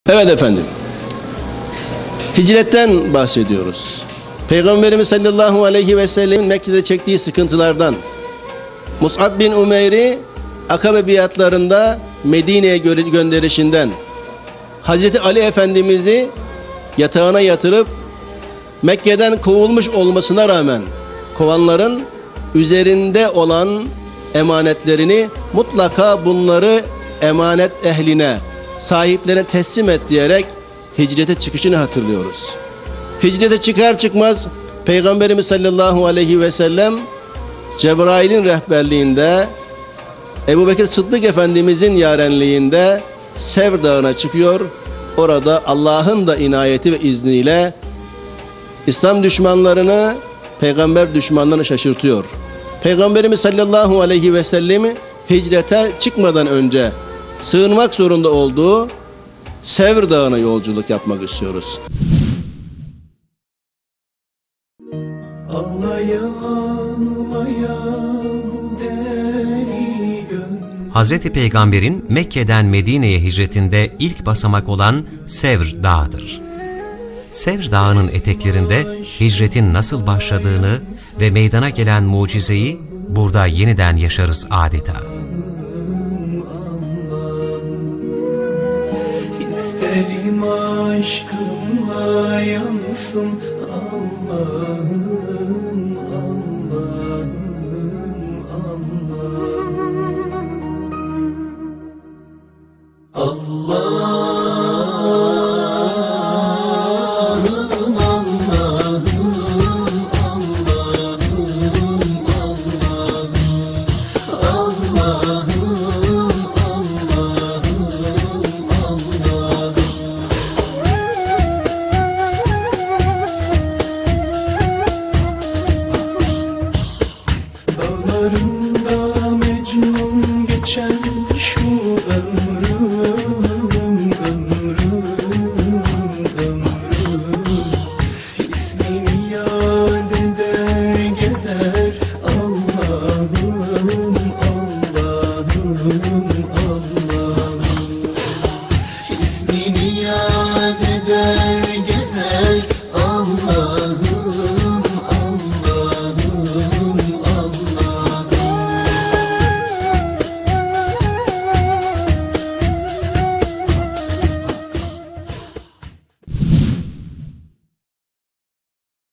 Evet efendim. Hicretten bahsediyoruz. Peygamberimiz sallallahu aleyhi ve sellem'in Mekke'de çektiği sıkıntılardan, Mus'ab bin Umeyr'i Akabe biatlarında Medine'ye gönderişinden, Hazreti Ali Efendimiz'i yatağına yatırıp Mekke'den kovulmuş olmasına rağmen kovanların üzerinde olan emanetlerini mutlaka bunları emanet ehline, sahiplerine teslim et diyerek hicrete çıkışını hatırlıyoruz. Hicrete çıkar çıkmaz Peygamberimiz sallallahu aleyhi ve sellem Cebrail'in rehberliğinde, Ebubekir Sıddık Efendimizin yarenliğinde Sevr Dağı'na çıkıyor. Orada Allah'ın da inayeti ve izniyle İslam düşmanlarını, peygamber düşmanlarını şaşırtıyor. Peygamberimiz sallallahu aleyhi ve sellem hicrete çıkmadan önce sığınmak zorunda olduğu Sevr Dağı'na yolculuk yapmak istiyoruz. Hazreti Peygamber'in Mekke'den Medine'ye hicretinde ilk basamak olan Sevr Dağı'dır. Sevr Dağı'nın eteklerinde hicretin nasıl başladığını ve meydana gelen mucizeyi burada yeniden yaşarız adeta. İsterim aşkınla yansın Allah'ım.